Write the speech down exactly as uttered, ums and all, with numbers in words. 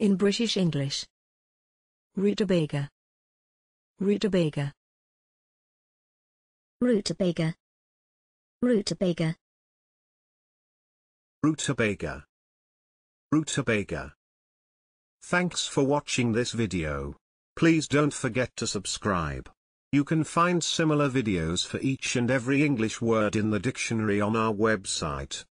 In British English. Rutabaga. Rutabaga. Rutabaga. Rutabaga. Rutabaga. Rutabaga. Thanks for watching this video. Please don't forget to subscribe. You can find similar videos for each and every English word in the dictionary on our website.